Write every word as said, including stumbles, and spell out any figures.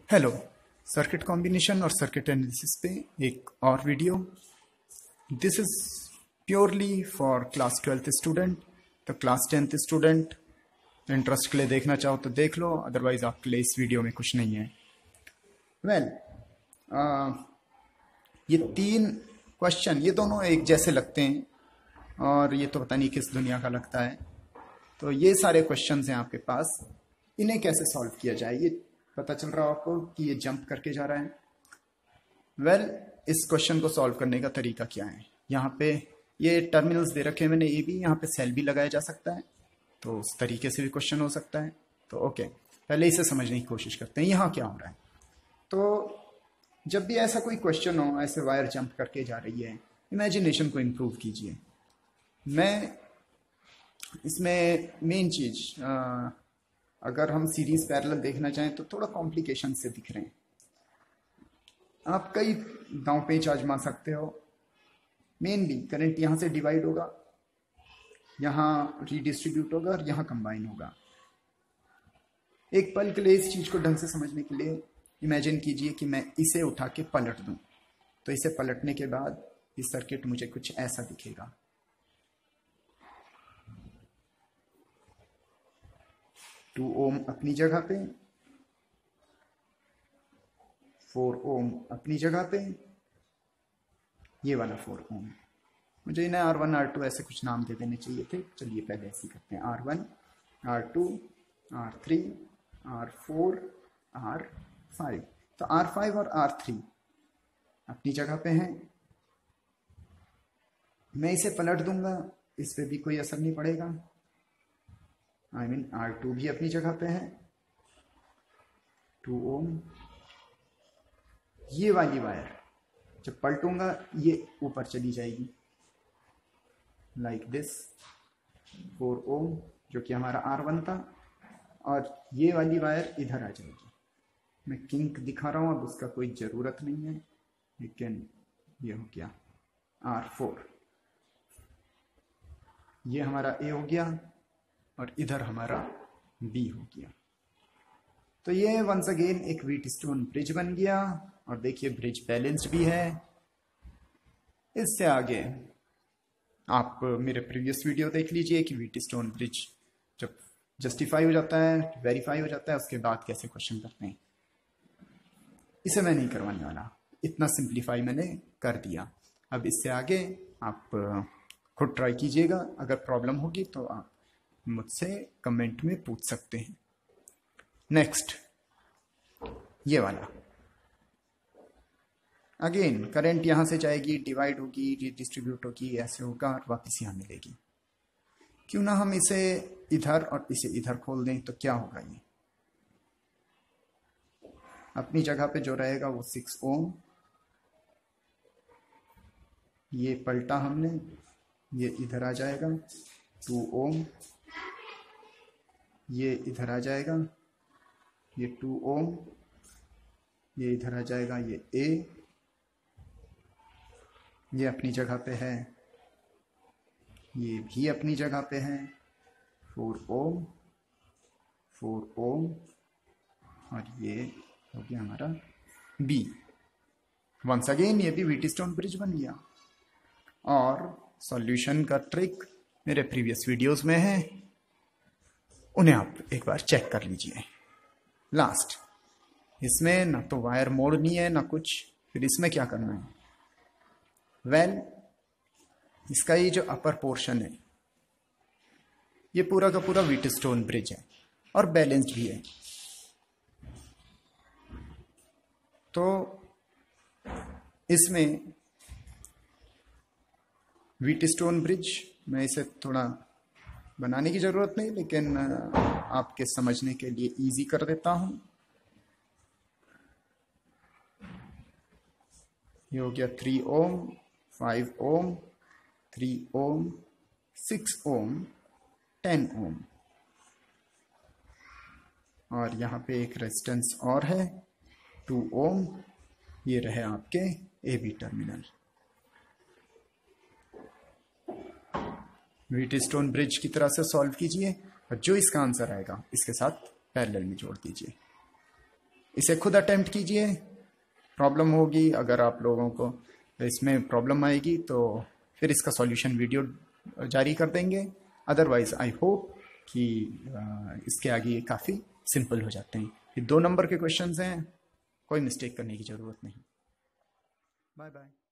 Hello. Circuit combination और circuit analysis पे एक और video. This is purely for class twelfth student. तो क्लास टेंथ स्टूडेंट इंटरेस्ट के लिए देखना चाहो तो देख लो, अदरवाइज आपके लिए इस वीडियो में कुछ नहीं है। वेल well, ये तीन क्वेश्चन ये दोनों एक जैसे लगते हैं और ये तो पता नहीं किस दुनिया का लगता है। तो ये सारे क्वेश्चंस हैं आपके पास, इन्हें कैसे सॉल्व किया जाए ये पता चल रहा है आपको कि ये जंप करके जा रहा है। वेल well, इस क्वेश्चन को सॉल्व करने का तरीका क्या है। यहाँ पे ये टर्मिनल्स दे रखे हैं मैंने, ए बी, यहाँ पे सेल भी लगाया जा सकता है, तो उस तरीके से भी क्वेश्चन हो सकता है। तो ओके, पहले इसे समझने की कोशिश करते हैं यहाँ क्या हो रहा है। तो जब भी ऐसा कोई क्वेश्चन हो, ऐसे वायर जंप करके जा रही है, इमेजिनेशन को इम्प्रूव कीजिए। मैं इसमें मेन चीज, अगर हम सीरीज पैरेलल देखना चाहें तो थोड़ा कॉम्प्लिकेशन से दिख रहे हैं। आप कई दांव पेच आजमा सकते हो। मेनली करंट यहां से डिवाइड होगा, यहां रीडिस्ट्रीब्यूट होगा और यहां कंबाइन होगा। एक पल के लिए इस चीज को ढंग से समझने के लिए इमेजिन कीजिए कि मैं इसे उठा के पलट दूं, तो इसे पलटने के बाद ये सर्किट मुझे कुछ ऐसा दिखेगा। टू ओम अपनी जगह पे, फोर ओम अपनी जगह पे, ये वाला फोर ओम। मुझे इन्हें आर वन आर टू ऐसे कुछ नाम दे देने चाहिए थे। चलिए पहले ऐसे करते हैं, R one R two R three R four R five. तो आर फाइव और आर थ्री अपनी जगह पे हैं। मैं इसे पलट दूंगा, इस पे भी कोई असर नहीं पड़ेगा। आई मीन आर टू भी अपनी जगह पे है, टू ओम। ये वाली वायर जब पलटूंगा ये ऊपर चली जाएगी लाइक दिस, फोर ओम जो कि हमारा आर वन था, और ये वाली वायर इधर आ जाएगी। मैं किंक दिखा रहा हूं, अब उसका कोई जरूरत नहीं है, लेकिन ये हो गया आर फोर। ये हमारा ए हो गया और इधर हमारा बी हो गया। तो ये वंस अगेन एक व्हीटस्टोन ब्रिज बन गया, और देखिए ब्रिज बैलेंस्ड भी है। इससे आगे आप मेरे प्रीवियस वीडियो देख लीजिए कि व्हीटस्टोन ब्रिज जब जस्टिफाई हो जाता है, वेरीफाई हो जाता है, उसके बाद कैसे क्वेश्चन करते हैं। इसे मैं नहीं करवाने वाला, इतना सिंप्लीफाई मैंने कर दिया। अब इससे आगे आप खुद ट्राई कीजिएगा, अगर प्रॉब्लम होगी तो आप मुझसे कमेंट में पूछ सकते हैं। नेक्स्ट ये वाला, अगेन करंट यहां से जाएगी, डिवाइड होगी, रिडिस्ट्रीब्यूट होगी, ऐसे होगा और वापस यहां मिलेगी। क्यों ना हम इसे इधर और इसे इधर खोल दें, तो क्या होगा। ये अपनी जगह पे जो रहेगा वो सिक्स ओम, ये पलटा हमने, ये इधर आ जाएगा टू ओम, ये इधर आ जाएगा, ये टू ओम, ये इधर आ जाएगा, ये ए, ये अपनी जगह पे है, ये भी अपनी जगह पे है, फोर ओम फोर ओम, और ये हो गया हमारा बी। वंस अगेन ये भी व्हीटस्टोन ब्रिज बन गया। और सॉल्यूशन का ट्रिक मेरे प्रीवियस वीडियोस में है, उन्हें आप एक बार चेक कर लीजिए। लास्ट इसमें ना तो वायर मोड़नी है ना कुछ, फिर इसमें क्या करना है। वेल well, इसका ये जो अपर पोर्शन है ये पूरा का पूरा व्हीटस्टोन ब्रिज है और बैलेंस्ड भी है। तो इसमें व्हीटस्टोन ब्रिज, मैं इसे थोड़ा बनाने की जरूरत नहीं, लेकिन आपके समझने के लिए इजी कर देता हूं। ये हो गया three ohm five ohm three ohm six ohm ten ohm, और यहां पे एक रेजिस्टेंस और है टू ओम। ये रहे आपके A B terminal. Wheatstone bridge की तरह से सॉल्व कीजिए और जो इसका आंसर आएगा इसके साथ पैरेलल में जोड़ दीजिए। इसे खुद अटेम्प्ट कीजिए। प्रॉब्लम होगी, अगर आप लोगों को इसमें प्रॉब्लम आएगी तो फिर इसका सॉल्यूशन वीडियो जारी कर देंगे। अदरवाइज आई होप कि इसके आगे ये काफ़ी सिंपल हो जाते हैं। ये दो नंबर के क्वेश्चंस हैं, कोई मिस्टेक करने की ज़रूरत नहीं। Bye bye.